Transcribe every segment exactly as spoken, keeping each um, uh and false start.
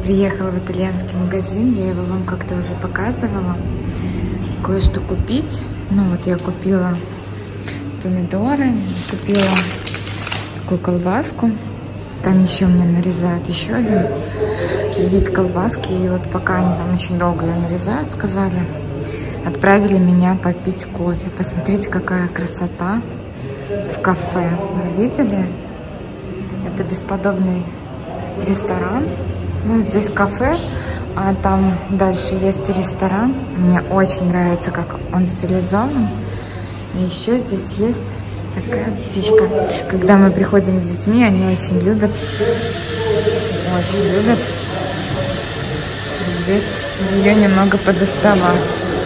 Приехала в итальянский магазин, я его вам как-то уже показывала. Кое-что купить. Ну вот я купила помидоры, купила такую колбаску. Там еще мне нарезают еще один вид колбаски. И вот пока они там очень долго ее нарезают, сказали, отправили меня попить кофе. Посмотрите, какая красота в кафе. Вы видели? Это бесподобный ресторан. Ну, здесь кафе, а там дальше есть ресторан. Мне очень нравится, как он стилизован. И еще здесь есть такая птичка. Когда мы приходим с детьми, они очень любят, очень любят здесь ее немного подоставать.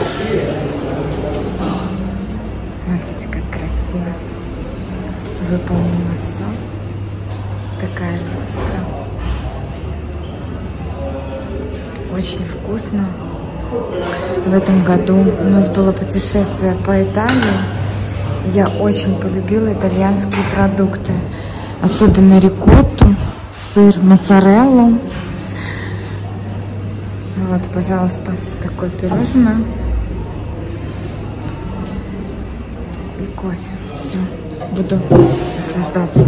Смотрите, как красиво выполнено все. Такая люстра. Очень вкусно. В этом году у нас было путешествие по Италии. Я очень полюбила итальянские продукты. Особенно рикотту, сыр, моцареллу. Вот, пожалуйста, такое пирожное. И кофе. Все, буду наслаждаться.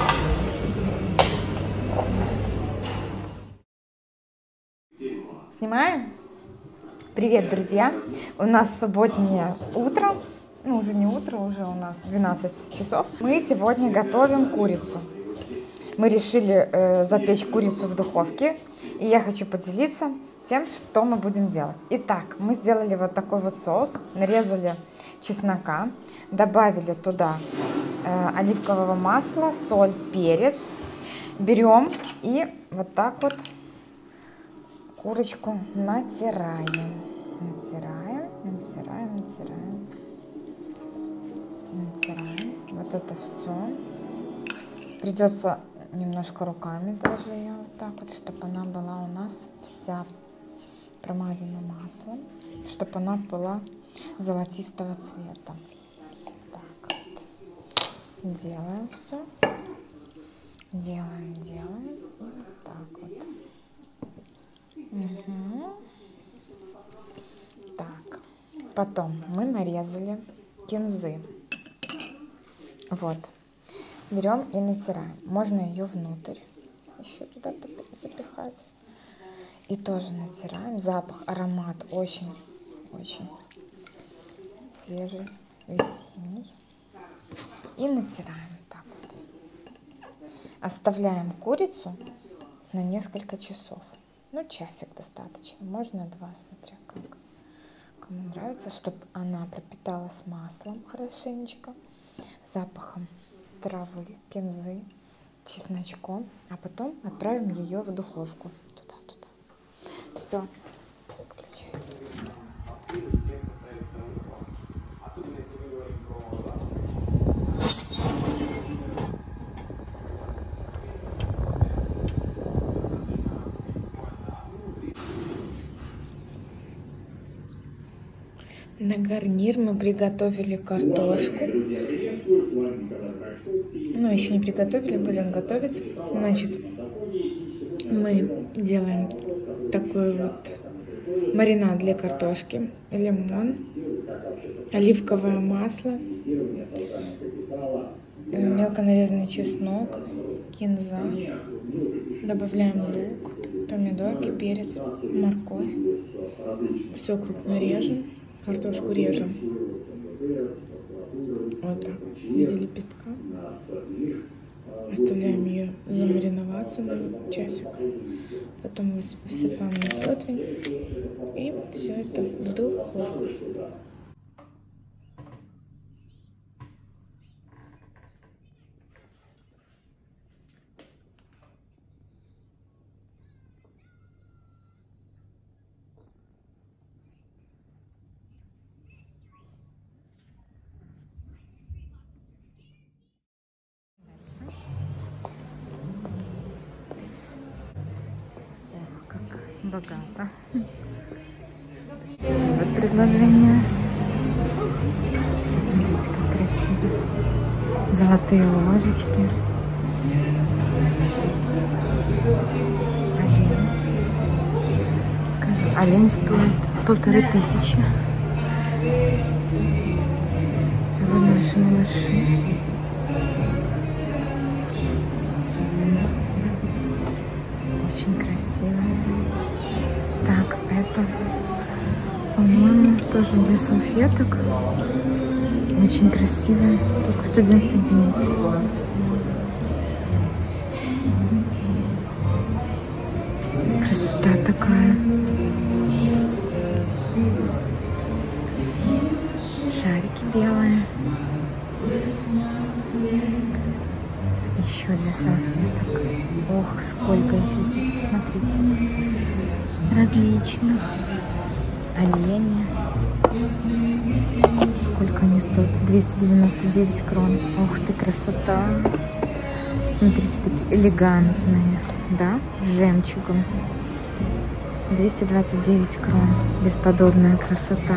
Снимаем? Привет, друзья! У нас субботнее утро. Ну, уже не утро, уже у нас двенадцать часов. Мы сегодня готовим курицу. Мы решили э, запечь курицу в духовке. И я хочу поделиться тем, что мы будем делать. Итак, мы сделали вот такой вот соус. Нарезали чеснока. Добавили туда э, оливкового масла, соль, перец. Берем и вот так вот курочку натираем. Натираем, натираем, натираем. Натираем. Вот это все. Придется немножко руками даже ее вот так вот, чтобы она была у нас вся промазана маслом, чтобы она была золотистого цвета. Так вот. Делаем все. Делаем, делаем. И вот так вот. Угу. Так, потом мы нарезали кинзы. Вот, берем и натираем. Можно ее внутрь еще туда запихать. И тоже натираем. Запах, аромат очень, очень свежий, весенний. И натираем так вот. Оставляем курицу на несколько часов. Ну, часик достаточно, можно два, смотря как. Кому нравится, чтобы она пропиталась маслом хорошенечко, запахом травы, кинзы, чесночком, а потом отправим ее в духовку. Туда-туда. Все. На гарнир мы приготовили картошку. Ну, еще не приготовили, будем готовить. Значит, мы делаем такой вот маринад для картошки. Лимон, оливковое масло, мелко нарезанный чеснок, кинза. Добавляем лук, помидорки, перец, морковь. Все крупно режем. Картошку режем вот так в виде лепестка. Оставляем ее замариноваться на часик. Потом высыпаем на противень. И все это в духовку. Богато. Вот предложение. Посмотрите, как красиво. Золотые ложечки. Олень. олень стоит полторы тысячи. Вот наши малыши. Очень красиво. Так, это, по-моему, тоже для салфеток. Очень красивая, только сто девяносто девять. Красота такая. Шарики белые. Еще для салфеток. Ох, сколько их здесь, посмотрите. Различных. Олени. Сколько они стоят? двести девяносто девять крон. Ух ты, красота. Смотрите, такие элегантные, да, с жемчугом. двести двадцать девять крон. Бесподобная красота.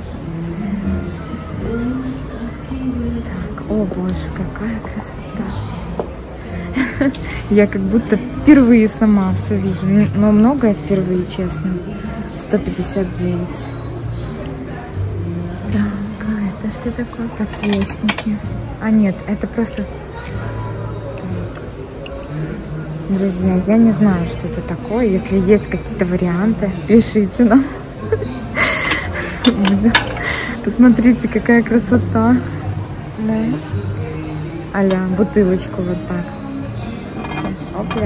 Так, о боже, какая красота. Я как будто впервые сама все вижу. Но многое впервые, честно. сто пятьдесят девять. Так, а это что такое? Подсвечники. А нет, это просто... Друзья, я не знаю, что это такое. Если есть какие-то варианты, пишите нам. Посмотрите, какая красота. А-ля, бутылочку вот так. Опля.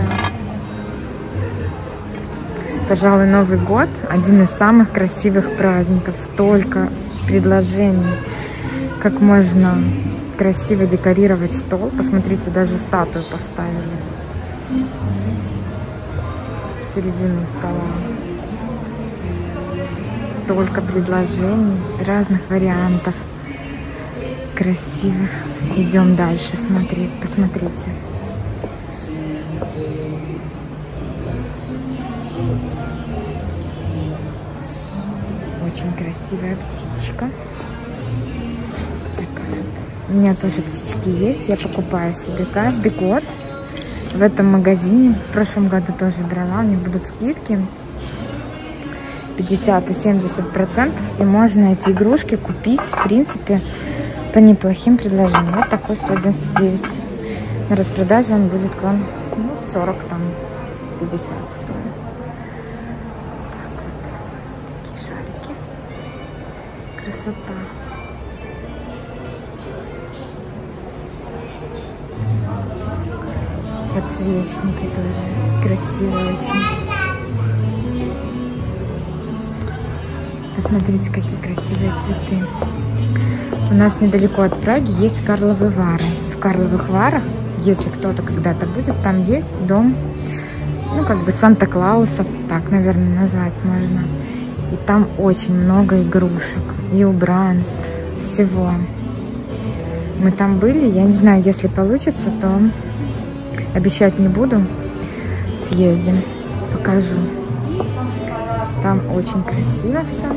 Пожалуй, Новый год один из самых красивых праздников. Столько предложений, как можно красиво декорировать стол. Посмотрите, даже статую поставили в середину стола. Столько предложений, разных вариантов красивых. Идем дальше смотреть. Посмотрите. Очень красивая птичка. Такая вот. У меня тоже птички есть. Я покупаю себе каждый год в этом магазине. В прошлом году тоже брала. У них будут скидки пятьдесят и семьдесят процентов. И можно эти игрушки купить, в принципе, по неплохим предложениям. Вот такой сто девяносто девять. На распродаже он будет крон, ну, сорок, там, пятьдесят стоит. Так вот. Такие шарики. Красота. Подсвечники тоже красивые очень. Посмотрите, какие красивые цветы. У нас недалеко от Праги есть Карловы Вары. В Карловых Варах, если кто-то когда-то будет, там есть дом, ну, как бы Санта-Клауса, так, наверное, назвать можно. И там очень много игрушек и убранств, всего. Мы там были, я не знаю, если получится, то обещать не буду. Съездим, покажу. Там очень красиво все.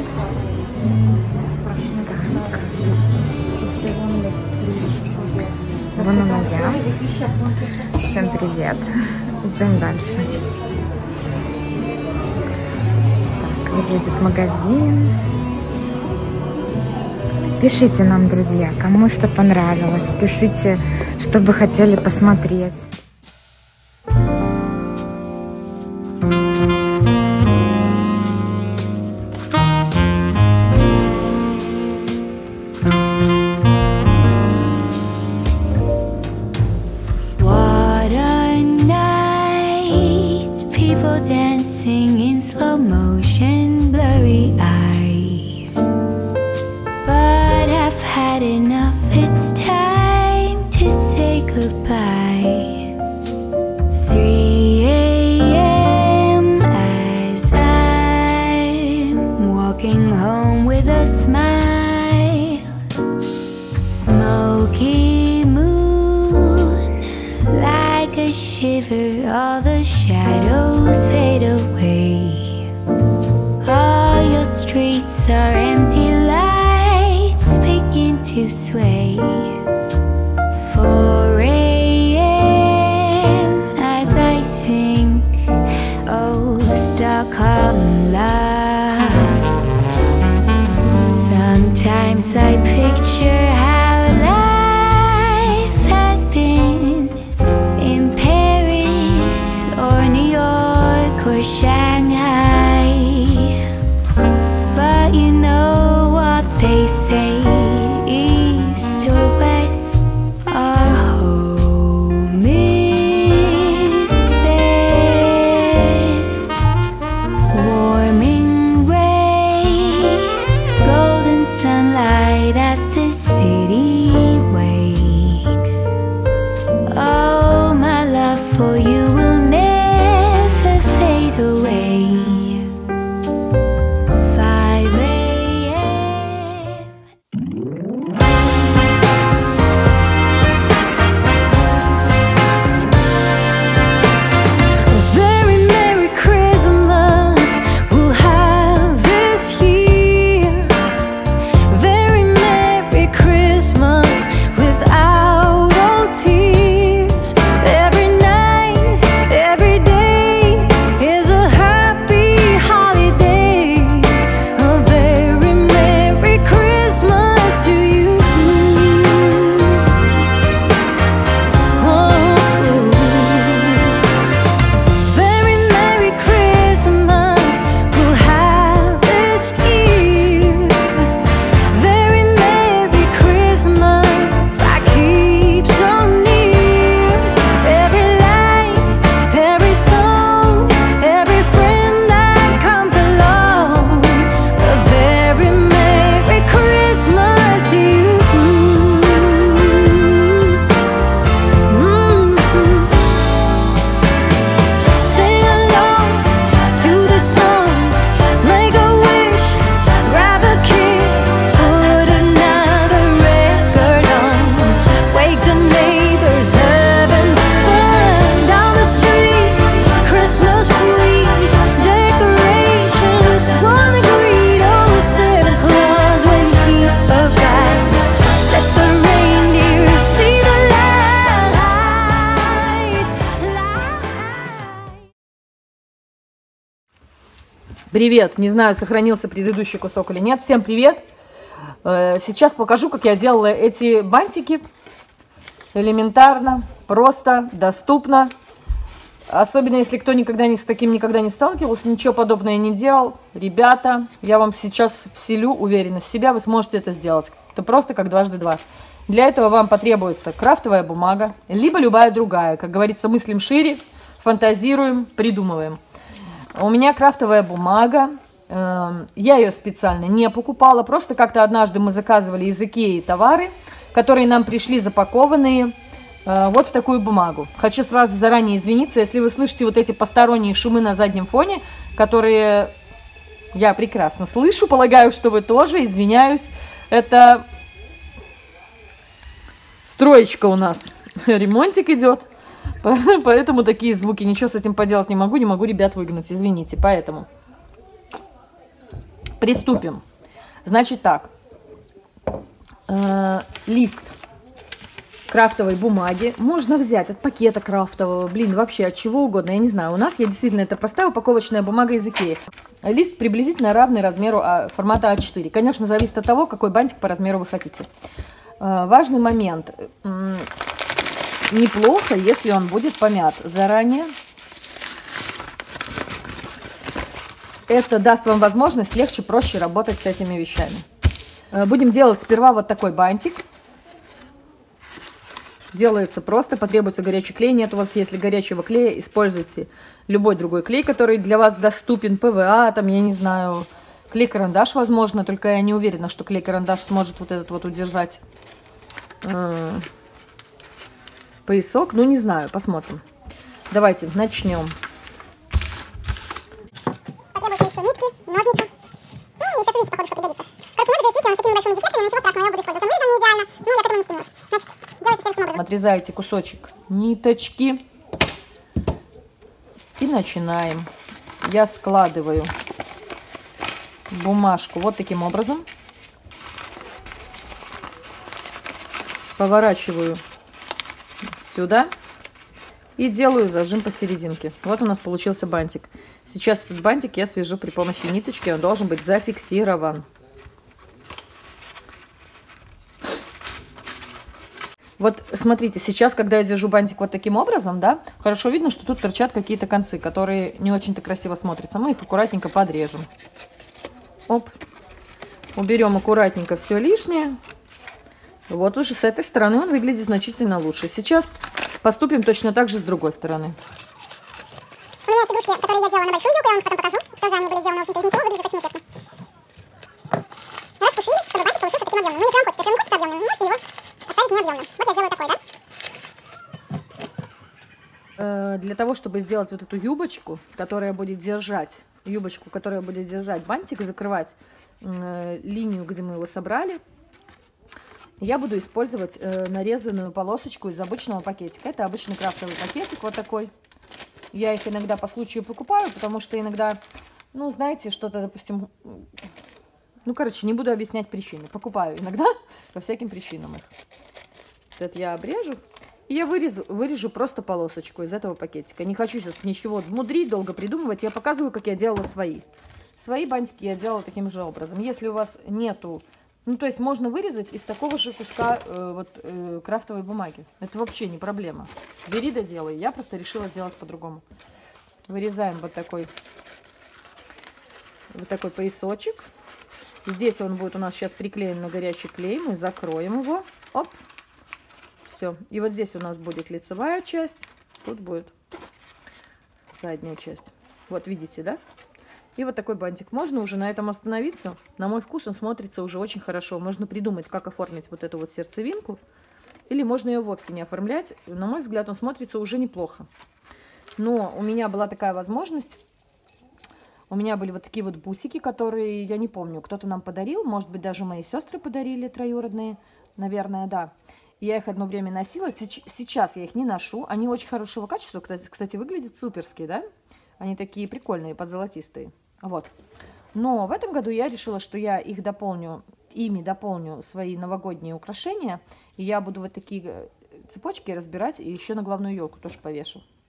Вон она я. Всем привет. Идем дальше. Так, выглядит магазин. Пишите нам, друзья, кому что понравилось. Пишите, что бы хотели посмотреть. Dancing in slow motion, blurry eyes. But I've had enough, it's time to say goodbye. three A M as I'm walking home with a smile. Smoky moon, like a shiver, all the shadows fade away. All your streets are empty, lights begin to sway. four A M as I think, oh, Stockholm love. Привет! Не знаю, сохранился предыдущий кусок или нет. Всем привет! Сейчас покажу, как я делала эти бантики. Элементарно, просто, доступно. Особенно, если кто никогда не с таким никогда не сталкивался, ничего подобного не делал. Ребята, я вам сейчас вселю уверенность в себя, вы сможете это сделать. Это просто как дважды два. Для этого вам потребуется крафтовая бумага, либо любая другая. Как говорится, мыслим шире, фантазируем, придумываем. У меня крафтовая бумага. Я ее специально не покупала. Просто как-то однажды мы заказывали из Икеи товары, которые нам пришли запакованные вот в такую бумагу. Хочу сразу заранее извиниться, если вы слышите вот эти посторонние шумы на заднем фоне, которые я прекрасно слышу. Полагаю, что вы тоже. Извиняюсь. Это строечка у нас. Ремонтик идет. Поэтому такие звуки. Ничего с этим поделать не могу. Не могу ребят выгнать. Извините. Поэтому приступим. Значит так. Э, лист крафтовой бумаги можно взять от пакета крафтового, блин, вообще от чего угодно, я не знаю. У нас, я действительно, это простая упаковочная бумага из Икеи. Лист приблизительно равный размеру формата а четыре. Конечно, зависит от того, какой бантик по размеру вы хотите. Важный момент. Неплохо, если он будет помят заранее. Это даст вам возможность легче, проще работать с этими вещами. Будем делать сперва вот такой бантик. Делается просто, потребуется горячий клей. Нет у вас, если горячего клея, используйте любой другой клей, который для вас доступен. ПВА, там, я не знаю, клей-карандаш, возможно. Только я не уверена, что клей-карандаш сможет вот этот вот удержать э, поясок. Ну, не знаю, посмотрим. Давайте начнем. Потребуются еще нитки, ножницы. Ну, и сейчас видите, походу, что пригодится. Короче, много же, видите, он с такими большими дефектами, но ничего страшного, я буду использовать. Он вырезан не идеально, но я к этому не стремилась. Значит, делайте следующим образом. Отрезаете кусочек ниточки. И начинаем. Я складываю бумажку вот таким образом. Поворачиваю сюда. И делаю зажим посерединке. Вот у нас получился бантик. Сейчас этот бантик я свяжу при помощи ниточки. Он должен быть зафиксирован. Вот смотрите, сейчас, когда я держу бантик вот таким образом, да, хорошо видно, что тут торчат какие-то концы, которые не очень-то красиво смотрятся. Мы их аккуратненько подрежем. Оп. Уберем аккуратненько все лишнее. Вот уже с этой стороны он выглядит значительно лучше. Сейчас поступим точно так же с другой стороны. У меня есть игрушки, которые я делала на большую вилку, я вам потом покажу. Тоже они были сделаны, в общем-то, из ничего, выглядит очень эффектно. Распушили, чтобы бантик получился таким объемным. Ну, если вам хочется, если вам хочется объемным, вы можете его оставить необъемным. Вот я сделаю такой, да? Для того, чтобы сделать вот эту юбочку, которая будет держать, юбочку, которая будет держать бантик и закрывать э, линию, где мы его собрали, я буду использовать э, нарезанную полосочку из обычного пакетика. Это обычный крафтовый пакетик, вот такой. Я их иногда по случаю покупаю, потому что иногда, ну, знаете, что-то, допустим, ну, короче, не буду объяснять причины. Покупаю иногда по всяким причинам их. Это я обрежу. И я вырежу, вырежу просто полосочку из этого пакетика. Не хочу сейчас ничего мудрить, долго придумывать. Я показываю, как я делала свои. Свои бантики я делала таким же образом. Если у вас нету... Ну, то есть можно вырезать из такого же куска э, вот, э, крафтовой бумаги. Это вообще не проблема. Бери да делай. Я просто решила сделать по-другому. Вырезаем вот такой, вот такой поясочек. Здесь он будет у нас сейчас приклеен на горячий клей. Мы закроем его. Оп. Все. И вот здесь у нас будет лицевая часть. Тут будет задняя часть. Вот видите, да? И вот такой бантик. Можно уже на этом остановиться. На мой вкус он смотрится уже очень хорошо. Можно придумать, как оформить вот эту вот сердцевинку. Или можно ее вовсе не оформлять. На мой взгляд, он смотрится уже неплохо. Но у меня была такая возможность. У меня были вот такие вот бусики, которые, я не помню, кто-то нам подарил. Может быть, даже мои сестры подарили, троюродные. Наверное, да. Я их одно время носила. Сейчас я их не ношу. Они очень хорошего качества. Кстати, выглядят суперски, да? Они такие прикольные, подзолотистые. Вот. Но в этом году я решила, что я их дополню, ими дополню свои новогодние украшения. И я буду вот такие цепочки разбирать и еще на главную елку тоже повешу.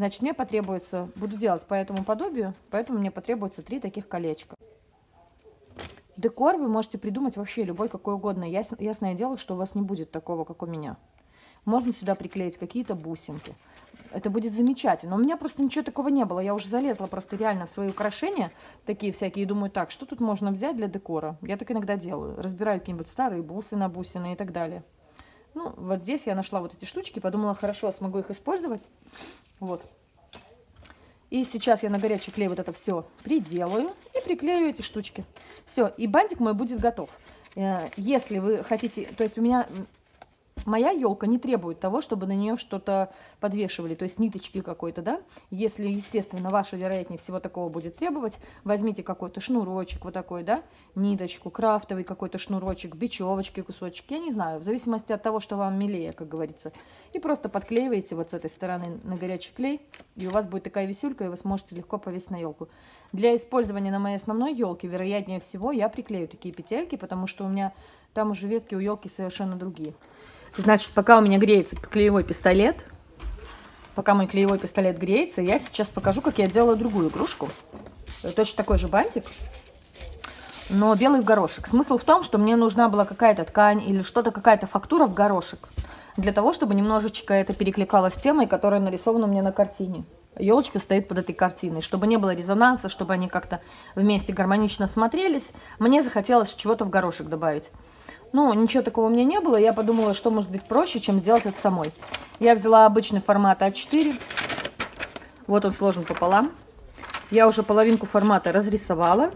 Значит, мне потребуется, буду делать по этому подобию, поэтому мне потребуется три таких колечка. Декор вы можете придумать вообще любой, какой угодно. Ясно, ясное дело, что у вас не будет такого, как у меня. Можно сюда приклеить какие-то бусинки. Это будет замечательно. У меня просто ничего такого не было. Я уже залезла просто реально в свои украшения, такие всякие, и думаю, так, что тут можно взять для декора? Я так иногда делаю. Разбираю какие-нибудь старые бусы на бусины и так далее. Ну, вот здесь я нашла вот эти штучки, подумала, хорошо, смогу их использовать. Вот. И сейчас я на горячий клей вот это все приделаю и приклею эти штучки. Все, и бантик мой будет готов. Если вы хотите, то есть у меня... Моя елка не требует того, чтобы на нее что-то подвешивали, то есть ниточки какой-то, да. Если, естественно, ваша, вероятнее всего, такого будет требовать, возьмите какой-то шнурочек вот такой, да, ниточку, крафтовый какой-то шнурочек, бечевочки, кусочек, я не знаю, в зависимости от того, что вам милее, как говорится. И просто подклеиваете вот с этой стороны на горячий клей, и у вас будет такая висюлька, и вы сможете легко повесить на елку. Для использования на моей основной елке, вероятнее всего, я приклею такие петельки, потому что у меня там уже ветки у елки совершенно другие. Значит, пока у меня греется клеевой пистолет, пока мой клеевой пистолет греется, я сейчас покажу, как я делаю другую игрушку. Точно такой же бантик, но белый в горошек. Смысл в том, что мне нужна была какая-то ткань или что-то, какая-то фактура в горошек, для того, чтобы немножечко это перекликалось с темой, которая нарисована у меня на картине. Елочка стоит под этой картиной. Чтобы не было резонанса, чтобы они как-то вместе гармонично смотрелись, мне захотелось чего-то в горошек добавить. Ну, ничего такого у меня не было. Я подумала, что может быть проще, чем сделать это самой. Я взяла обычный формат а четыре. Вот он сложен пополам. Я уже половинку формата разрисовала.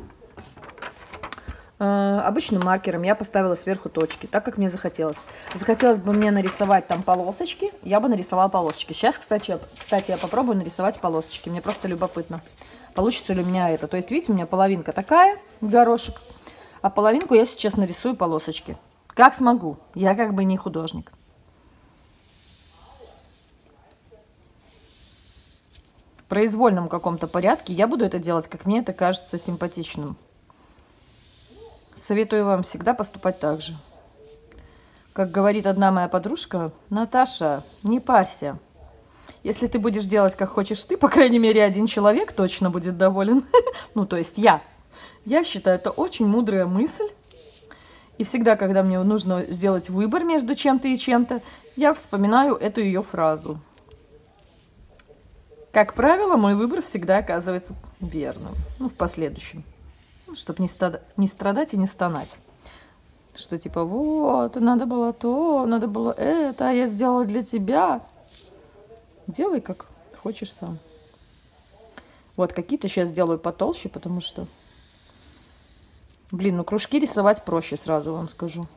Э, обычным маркером я поставила сверху точки, так как мне захотелось. Захотелось бы мне нарисовать там полосочки, я бы нарисовала полосочки. Сейчас, кстати, кстати, я попробую нарисовать полосочки. Мне просто любопытно, получится ли у меня это. То есть, видите, у меня половинка такая, горошек. А половинку я сейчас нарисую полосочки. Как смогу. Я как бы не художник. В произвольном каком-то порядке я буду это делать, как мне это кажется симпатичным. Советую вам всегда поступать так же. Как говорит одна моя подружка, Наташа, не парься. Если ты будешь делать, как хочешь ты, по крайней мере, один человек точно будет доволен. Ну, то есть я. Я считаю, это очень мудрая мысль. И всегда, когда мне нужно сделать выбор между чем-то и чем-то, я вспоминаю эту ее фразу. Как правило, мой выбор всегда оказывается верным. Ну, в последующем. Ну, чтобы не, стад... не страдать и не стонать. Что типа, вот, надо было то, надо было это, а я сделала для тебя. Делай, как хочешь сам. Вот, какие-то сейчас сделаю потолще, потому что... Блин, ну кружки рисовать проще, сразу вам скажу.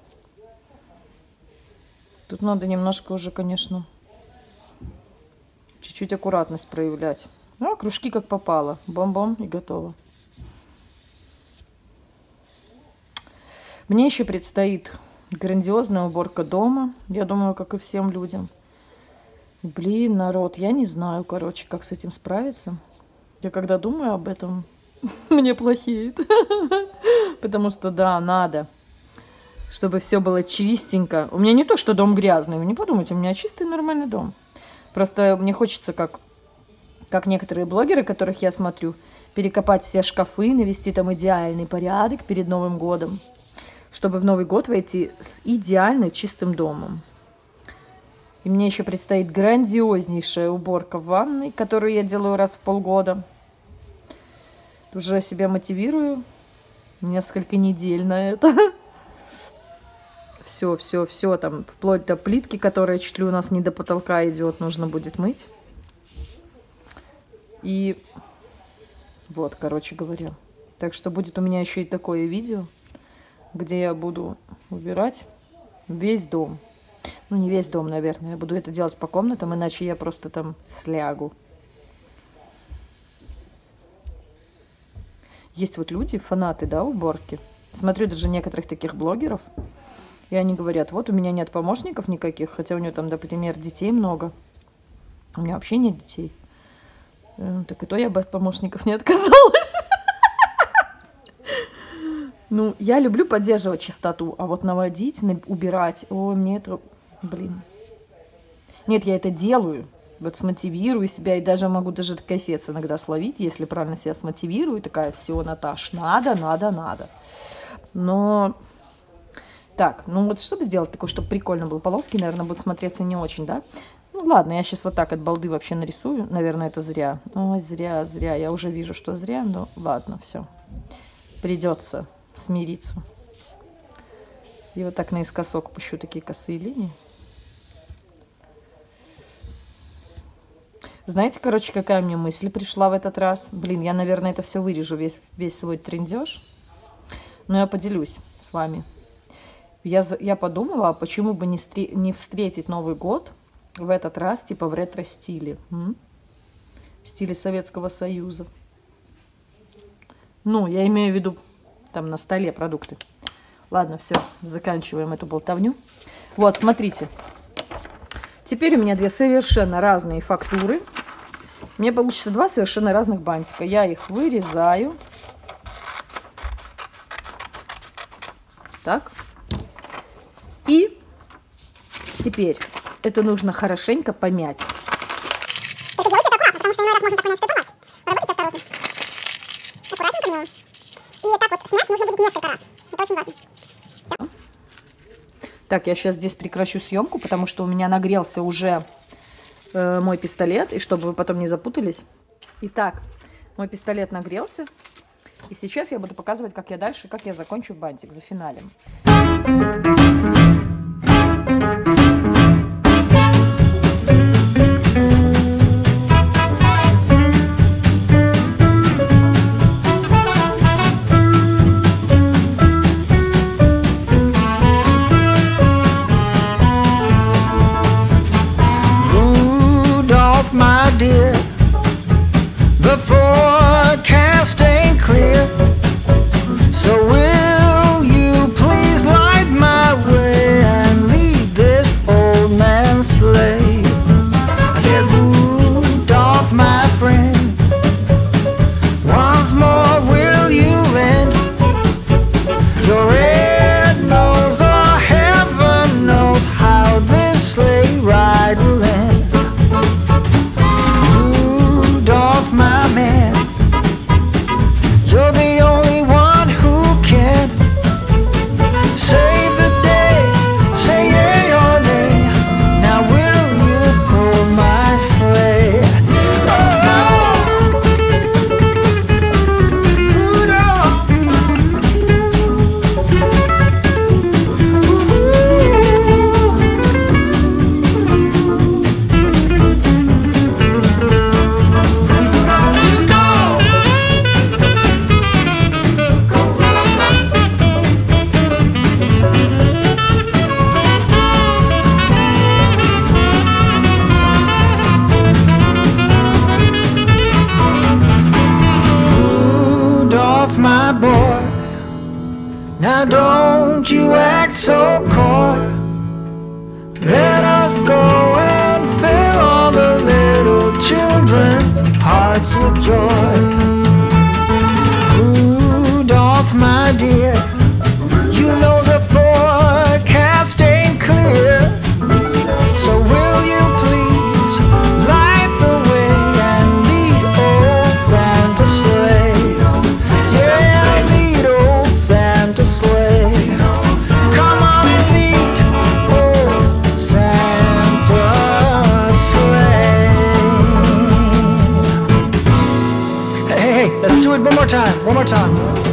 Тут надо немножко уже, конечно, чуть-чуть аккуратность проявлять. А кружки как попало. Бом-бом и готово. Мне еще предстоит грандиозная уборка дома. Я думаю, как и всем людям. Блин, народ, я не знаю, короче, как с этим справиться. Я когда думаю об этом, мне плохеет. Потому что, да, надо, чтобы все было чистенько. У меня не то, что дом грязный. Вы не подумайте, у меня чистый нормальный дом. Просто мне хочется, как, как некоторые блогеры, которых я смотрю, перекопать все шкафы, навести там идеальный порядок перед Новым годом. Чтобы в Новый год войти с идеально чистым домом. И мне еще предстоит грандиознейшая уборка в ванной, которую я делаю раз в полгода. Уже себя мотивирую несколько недель на это. Все, все, все, там, вплоть до плитки, которая чуть ли у нас не до потолка идет, нужно будет мыть. И вот, короче говоря. Так что будет у меня еще и такое видео, где я буду убирать весь дом. Ну, не весь дом, наверное. Я буду это делать по комнатам, иначе я просто там слягу. Есть вот люди, фанаты, да, уборки. Смотрю даже некоторых таких блогеров, и они говорят, вот у меня нет помощников никаких, хотя у нее там, например, детей много. У меня вообще нет детей. Так и то я бы от помощников не отказалась. Ну, я люблю поддерживать чистоту, а вот наводить, убирать, ой, мне это, блин. Нет, я это делаю, Вот смотивирую себя, и даже могу даже кайфец иногда словить, если правильно себя смотивирую. Такая, все, Наташ, надо, надо, надо. Но, так, ну вот чтобы сделать такое, чтобы прикольно было, полоски, наверное, будут смотреться не очень, да? Ну ладно, я сейчас вот так от балды вообще нарисую. Наверное, это зря. Ой, зря, зря. Я уже вижу, что зря, но ладно, все. Придется смириться. И вот так наискосок пущу такие косые линии. Знаете, короче, какая мне мысль пришла в этот раз? Блин, я, наверное, это все вырежу, весь, весь свой трындеж. Но я поделюсь с вами. Я, я подумала, почему бы не, стри, не встретить Новый год в этот раз, типа в ретро-стиле. М? В стиле Советского Союза. Ну, я имею в виду, там на столе продукты. Ладно, все, заканчиваем эту болтовню. Вот, смотрите. Теперь у меня две совершенно разные фактуры. У меня получится два совершенно разных бантика. Я их вырезаю. Так. И теперь это нужно хорошенько помять. Только делайте это аккуратно, потому что иной раз можно так понять, что это помать. Работайте осторожно. Аккуратненько, но... И так вот снять нужно будет несколько раз. Это очень важно. Все. Так, я сейчас здесь прекращу съемку, потому что у меня нагрелся уже э, мой пистолет, и чтобы вы потом не запутались. Итак, мой пистолет нагрелся, и сейчас я буду показывать, как я дальше, как я закончу бантик за финалем. Now don't you act so coy. Let us go and fill all the little children's hearts with joy. Rudolph, my dear, you know the forecast ain't clear. So will you please light the way and lead old Santa sleigh? Yeah, lead old Santa sleigh. Come on and lead old Santa sleigh. Hey, hey, let's do it one more time, one more time.